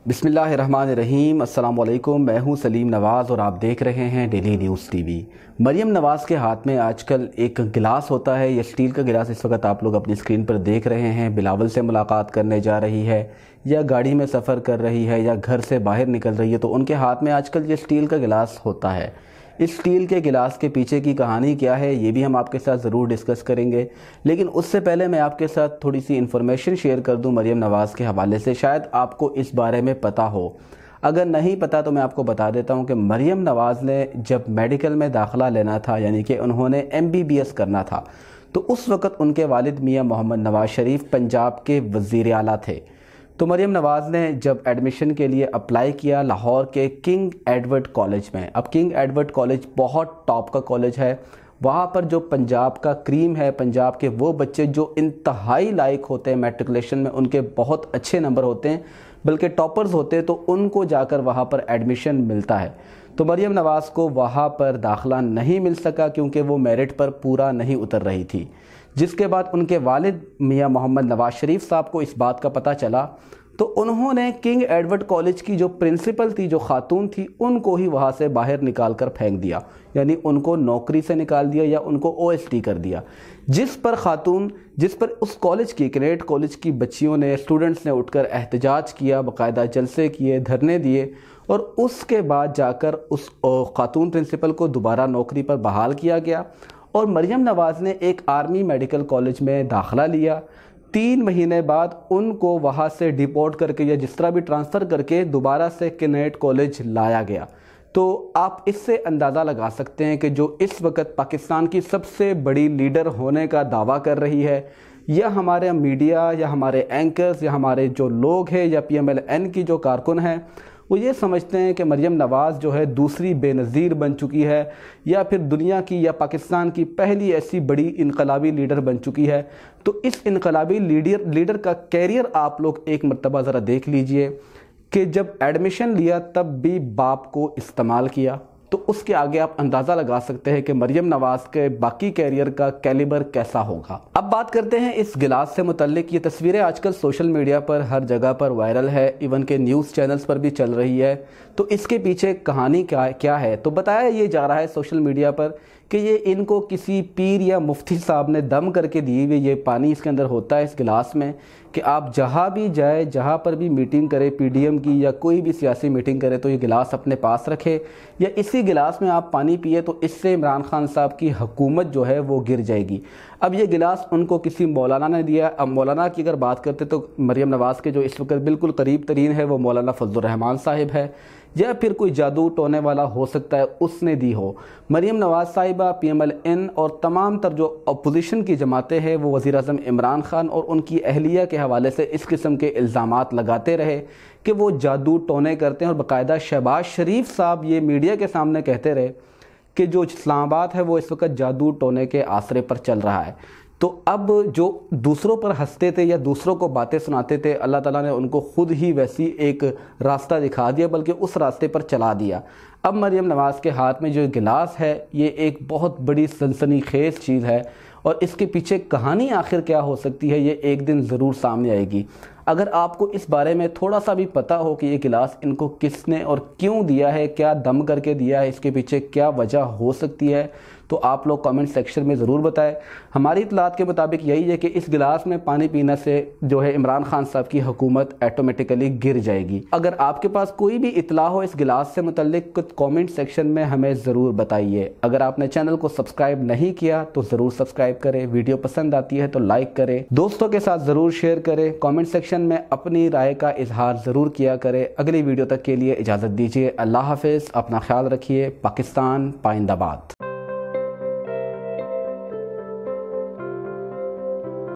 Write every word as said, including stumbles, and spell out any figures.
بسم اللہ الرحمن الرحیم۔ السلام علیکم، میں ہوں سلیم نواز اور آپ دیکھ رہے ہیں daily news TV. Maryam Nawaz کے ہاتھ میں آج کل ایک گلاس ہوتا ہے، یہ اسٹیل کا گلاس اس وقت آپ لوگ اپنی اسکرین پر دیکھ رہے ہیں۔ بلاول سے ملاقات کرنے جا رہی ہے یا گاڑی میں سفر کر رہی ہے یا گھر سے باہر نکل رہی ہے تو ان کے ہاتھ میں آج کل یہ اسٹیل کا گلاس ہوتا ہے۔ اس اسٹیل کے گلاس کے پیچھے کی کہانی کیا ہے یہ بھی ہم آپ کے ساتھ ضرور ڈسکس کریں گے، لیکن اس سے پہلے میں آپ کے ساتھ تھوڑی سی انفارمیشن شیئر کر دوں مریم نواز کے حوالے سے، شاید آپ کو اس بارے میں پتہ ہو۔ اگر نہیں پتہ تو میں آپ کو بتا دیتا ہوں کہ مریم نواز نے جب میڈیکل میں داخلہ لینا تھا، یعنی کہ انہوں نے ایم بی بی ایس کرنا تھا، تو اس وقت ان کے والد میاں محمد نواز شریف پنجاب کے وزیر اعلیٰ تھے۔ تو مریم نواز نے جب ایڈمیشن کے لیے اپلائی کیا لاہور کے کنگ ایڈورڈ کالج میں، اب کنگ ایڈورڈ کالج بہت ٹاپ کا کالج ہے، وہاں پر جو پنجاب کا کریم ہے، پنجاب کے وہ بچے جو انتہائی لائق ہوتے ہیں میٹرکولیشن میں، ان کے بہت اچھے نمبر ہوتے ہیں بلکہ ٹاپرز ہوتے ہیں، تو ان کو جا کر وہاں پر ایڈمیشن ملتا ہے۔ تو مریم نواز کو وہاں پر داخلہ نہیں مل سکا کیونکہ وہ میرٹ پر پورا نہیں اتر رہی تھی، جس کے بعد ان کے والد میاں محمد نواز شریف صاحب کو اس بات کا پتہ چلا تو انہوں نے کنگ ایڈورڈ کالج کی جو پرنسپل تھی، جو خاتون تھی، ان کو ہی وہاں سے باہر نکال کر پھینک دیا، یعنی ان کو نوکری سے نکال دیا یا ان کو او ایس ٹی کر دیا، جس پر خاتون جس پر اس کالج کی کنیٹ کالج کی بچیوں نے، اسٹوڈنٹس نے اٹھ کر احتجاج کیا، باقاعدہ جلسے کیے، دھرنے دیے، اور اس کے بعد جا کر اس خاتون پرنسپل کو دوبارہ نوکری پر بحال کیا گیا اور مریم نواز نے ایک آرمی میڈیکل کالج میں داخلہ لیا۔ تین مہینے بعد ان کو وہاں سے ڈیپورٹ کر کے یا جس طرح بھی ٹرانسفر کر کے دوبارہ سے کنیٹ کالج لایا گیا۔ تو آپ اس سے اندازہ لگا سکتے ہیں کہ جو اس وقت پاکستان کی سب سے بڑی لیڈر ہونے کا دعویٰ کر رہی ہے، یا ہمارے میڈیا یا ہمارے اینکرز یا ہمارے جو لوگ ہیں یا پی ایم ایل این کی جو کارکن ہیں، وہ یہ سمجھتے ہیں کہ مریم نواز جو ہے دوسری بے نظیر بن چکی ہے یا پھر دنیا کی یا پاکستان کی پہلی ایسی بڑی انقلابی لیڈر بن چکی ہے۔ تو اس انقلابی لیڈر لیڈر کا کیریئر آپ لوگ ایک مرتبہ ذرا دیکھ لیجئے کہ جب ایڈمیشن لیا تب بھی باپ کو استعمال کیا، تو اس کے آگے آپ اندازہ لگا سکتے ہیں کہ مریم نواز کے باقی کیریئر کا کیلیبر کیسا ہوگا۔ اب بات کرتے ہیں اس گلاس سے متعلق۔ یہ تصویریں آج کل سوشل میڈیا پر ہر جگہ پر وائرل ہے، ایون کہ نیوز چینلز پر بھی چل رہی ہے۔ تو اس کے پیچھے کہانی کیا ہے؟ تو بتایا یہ جا رہا ہے سوشل میڈیا پر کہ یہ ان کو کسی پیر یا مفتی صاحب نے دم کر کے دی ہوئی یہ پانی اس کے اندر ہوتا ہے اس گلاس میں، کہ آپ جہاں بھی جائے، جہاں پر بھی میٹنگ کرے، پی ڈی ایم کی یا کوئی بھی سیاسی میٹنگ کرے، تو یہ گلاس اپنے پاس رکھے یا اسی گلاس میں آپ پانی پیے تو اس سے عمران خان صاحب کی حکومت جو ہے وہ گر جائے گی۔ اب یہ گلاس ان کو کسی مولانا نے دیا۔ اب مولانا کی اگر بات کرتے تو مریم نواز کے جو اس وقت بالکل قریب ترین ہے وہ مولانا فضل الرحمان صاحب ہے، یا پھر کوئی جادو ٹونے والا ہو سکتا ہے اس نے دی ہو۔ مریم نواز صاحبہ، پی ایم ایل این اور تمام تر جو اپوزیشن کی جماعتیں ہیں وہ وزیر اعظم عمران خان اور ان کی اہلیہ کے حوالے سے اس قسم کے الزامات لگاتے رہے کہ وہ جادو ٹونے کرتے ہیں، اور باقاعدہ شہباز شریف صاحب یہ میڈیا کے سامنے کہتے رہے کہ جو اسلام آباد ہے وہ اس وقت جادو ٹونے کے آسرے پر چل رہا ہے۔ تو اب جو دوسروں پر ہنستے تھے یا دوسروں کو باتیں سناتے تھے، اللہ تعالیٰ نے ان کو خود ہی ویسی ایک راستہ دکھا دیا، بلکہ اس راستے پر چلا دیا۔ اب مریم نواز کے ہاتھ میں جو گلاس ہے یہ ایک بہت بڑی سنسنی خیز چیز ہے، اور اس کے پیچھے کہانی آخر کیا ہو سکتی ہے یہ ایک دن ضرور سامنے آئے گی۔ اگر آپ کو اس بارے میں تھوڑا سا بھی پتہ ہو کہ یہ گلاس ان کو کس نے اور کیوں دیا ہے، کیا دم کر کے دیا ہے، اس کے پیچھے کیا وجہ ہو سکتی ہے، تو آپ لوگ کامنٹ سیکشن میں ضرور بتائیں۔ ہماری اطلاعات کے مطابق یہی ہے کہ اس گلاس میں پانی پینے سے جو ہے عمران خان صاحب کی حکومت ایٹومیٹیکلی گر جائے گی۔ اگر آپ کے پاس کوئی بھی اطلاع ہو اس گلاس سے متعلق، کامنٹ سیکشن میں ہمیں ضرور بتائیے۔ اگر آپ نے چینل کو سبسکرائب نہیں کیا تو ضرور سبسکرائب کریں، ویڈیو پسند آتی ہے تو لائک کریں، دوستوں کے ساتھ ضرور شیئر کریں، کامنٹ سیکشن میں اپنی رائے کا اظہار ضرور کیا کریں۔ اگلی ویڈیو تک کے لیے اجازت دیجیے، اللہ حافظ، اپنا خیال رکھیے، پاکستان پائندہ باد۔